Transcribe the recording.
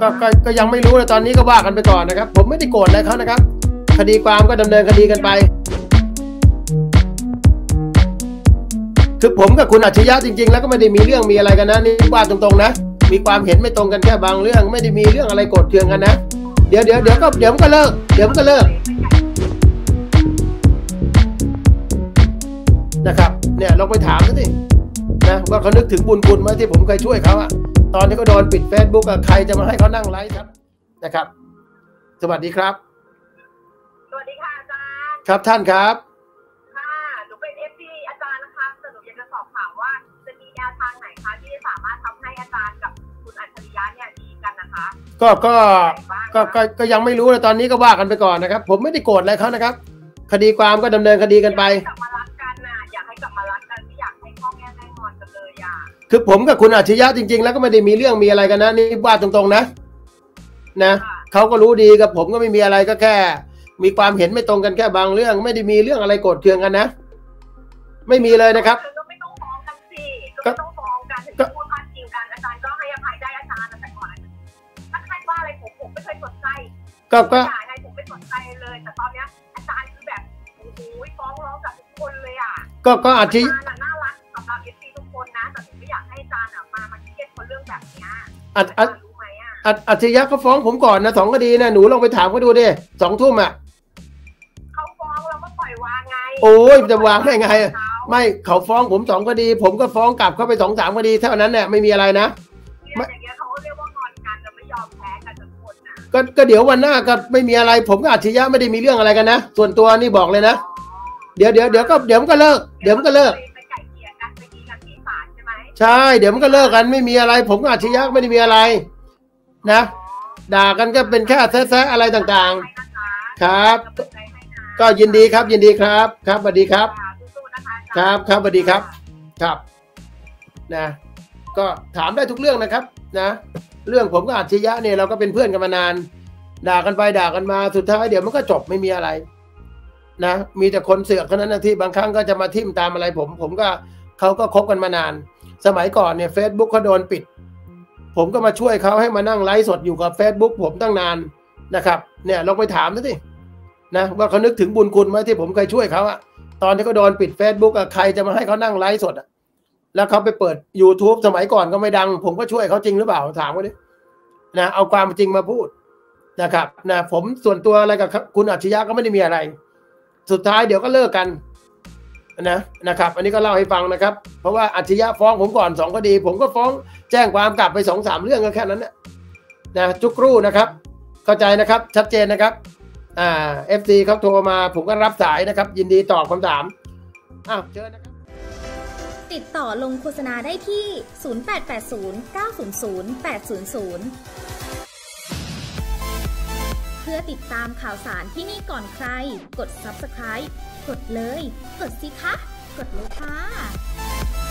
ก็ยังไม่รู้เลยตอนนี้ก็ว่ากันไปก่อนนะครับผมไม่ได้โกรธอะไรเขานะครับคดีความก็ดำเนินคดีกันไปคือผมกับคุณอัจฉริยะจริงๆแล้วก็ไม่ได้มีเรื่องมีอะไรกันนะนี่ว่าตรงๆนะมีความเห็นไม่ตรงกันแค่บางเรื่องไม่ได้มีเรื่องอะไรโกรธเคืองกันนะเดี๋ยวมันก็เลิกนะครับเนี่ยลองไปถามเขาสินะว่าเขานึกถึงบุญคุณไหมที่ผมเคยช่วยเขาอะตอนที่เขาโดนปิด Facebook ใครจะมาให้เขานั่งไลฟ์ครับนะครับสวัสดีครับสวัสดีค่ะอาจารย์ครับท่านครับค่ะหนูเป็น FC อาจารย์นะคะแต่หนูอยากจะสอบถามว่าจะมีแนวทางไหนคะที่สามารถทำให้อาจารย์กับคุณอัจฉริยะเนี่ยดีกันนะคะก็ยังไม่รู้เลยตอนนี้ก็ว่ากันไปก่อนนะครับผมไม่ได้โกรธอะไรเขานะครับคดีความก็ดำเนินคดีกันไปกลับมารักกันนะอยากให้กลับมารักกันไม่อยากให้พ่อแม่ได้งอนกันเลยอ่ะคือผมกับคุณอัจฉริยะจริงๆแล้วก็ไม่ได้มีเรื่องมีอะไรกันนะนี่ว่าตรงๆนะเขาก็รู้ดีกับผมก็ไม่มีอะไรก็แค่มีความเห็นไม่ตรงกันแค่บางเรื่องไม่ได้มีเรื่องอะไรโกรธเคืองกันนะไม่มีเลยนะครับก็ไม่ต้องฟ้องกันสิก็ไม่ต้องฟ้องกันถึงพูดพาดพิงกันอาจารย์ก็ให้อภัยได้อาจารย์แต่ก่อนถ้าใครว่าอะไรผมไม่เคยสนใจก็อะไรผมไม่สนใจเลยแต่ตอนเนี้ยอาจารย์คือแบบโอ้โหฟ้องร้องกับทุกคนเลยอ่ะก็อาจริงน่ารักสำหรับ FC ทุกคนนะแต่ผมไม่อยากให้อาจารย์มาเครียดคนเรื่องแบบนี้รู้ไหมอัจฉริยะเขาฟ้องผมก่อนนะ2 คดีนะหนูลองไปถามเขาดูดิ2 ทุ่มอ่ะเขาฟ้องเราก็ปล่อยวางไงโอ้ยจะวางได้ไงไม่เขาฟ้องผม2 คดีผมก็ฟ้องกลับเข้าไป2-3 คดีเท่านั้นเนี่ยไม่มีอะไรนะอย่างเงี้ยเขาเรียกว่างอนกันจะไม่ยอมแพ้กันทุกคนนะก็เดี๋ยววันหน้าก็ไม่มีอะไรผมกับอัจฉริยะไม่ได้มีเรื่องอะไรกันนะส่วนตัวนี่บอกเลยนะเดี๋ยวมันก็เลิกไปไก่เกลี่ยกันไปดีกันที่ศาลใช่ไหมใช่เดี๋ยวมันก็เลิกกันไม่มีอะไรผมกับอัจฉริยะไม่ได้มีอะไรนะด่ากันก็เป็นแค่แซะอะไรต่างๆครับก็ยินดีครับครับสวัสดีครับครับสวัสดีครับนะก็ถามได้ทุกเรื่องนะครับนะเรื่องผมกับอัจฉริยะเนี่ยเราก็เป็นเพื่อนกันมานานด่ากันไปด่ากันมาสุดท้ายเดี๋ยวมันก็จบไม่มีอะไรนะมีแต่คนเสือกเท่านั้นนะที่บางครั้งก็จะมาทิ่มตามอะไรผมก็เขาก็คบกันมานานสมัยก่อนเนี่ย Facebook เขาโดนปิดผมก็มาช่วยเขาให้มานั่งไลฟ์สดอยู่กับ Facebook ผมตั้งนานนะครับเนี่ยลองไปถามสินะว่าเขานึกถึงบุญคุณไหมที่ผมเคยช่วยเขาอะตอนที่เขาโดนปิด Facebook ใครจะมาให้เขานั่งไลฟ์สดอะแล้วเขาไปเปิด YouTube สมัยก่อนก็ไม่ดังผมก็ช่วยเขาจริงหรือเปล่าถามเขาดินะเอาความจริงมาพูดนะครับนะผมส่วนตัวอะไรกับคุณอัจฉริยะก็ไม่ได้มีอะไรสุดท้ายเดี๋ยวก็เลิกกันนะครับอันนี้ก็เล่าให้ฟังนะครับเพราะว่าอัจฉริยะฟ้องผมก่อน2 คดีผมก็ฟ้องแจ้งความกลับไป 2-3 เรื่องก็แค่นั้นนะจุกรูนะครับเข้าใจนะครับชัดเจนนะครับFC เขาโทรมาผมก็รับสายนะครับยินดีตอบคำถามเชิญนะครับติดต่อลงโฆษณาได้ที่0880900800เพื่อติดตามข่าวสารที่นี่ก่อนใครกด Subscribe กดเลยกดสิคะกดเลยค่ะ